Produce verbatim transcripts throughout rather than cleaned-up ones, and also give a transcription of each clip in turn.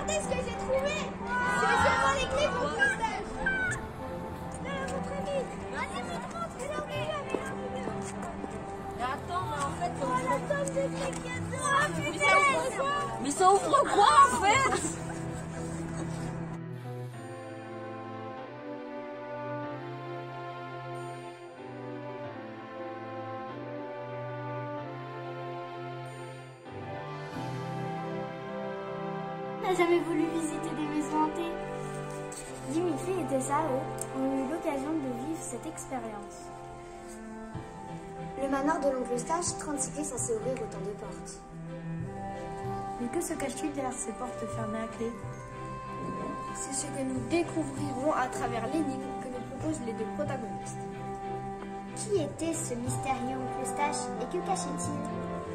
Regardez ce que j'ai trouvé. C'est seulement les clés pour le stage. Là, montrez vite. Allez, vite, montre. Elle est au milieu, elle est au milieu. Mais attends, mais en fait... Oh, la tome de clés qu'il y a dedans. Ah, mais ça ouvre quoi? Mais ça ouvre quoi en fait? On n'a jamais voulu visiter des maisons hantées. Dimitri et Tessa, eux, ont eu l'occasion de vivre cette expérience. Le manoir de l'oncle Eustache, trente-six clés censées ouvrir autant de portes. Mais que se cache-t-il derrière ces portes fermées à clé? C'est ce que nous découvrirons à travers l'énigme que nous proposent les deux protagonistes. Qui était ce mystérieux oncle Eustache et que cachait-il?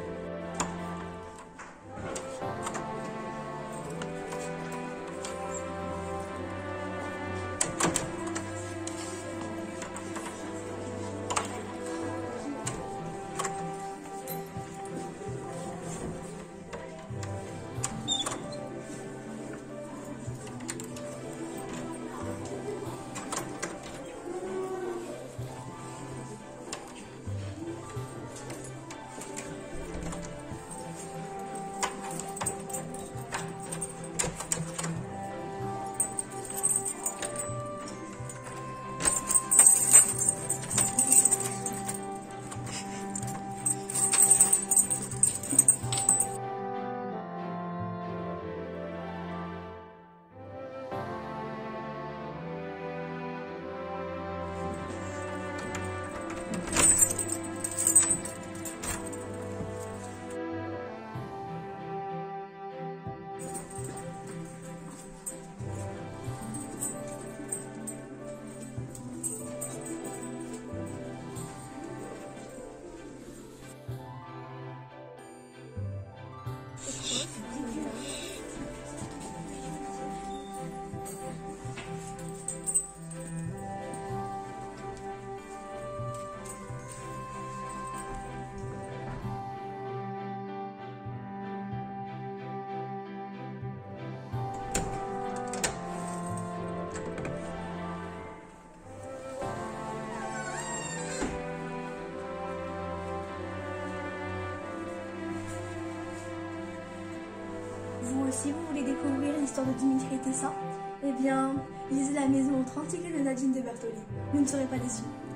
Vous aussi, vous voulez découvrir l'histoire de Dimitri et Tessa? Eh bien, lisez La Maison aux trente clés de Nadine de Bertoli. Vous ne serez pas déçus.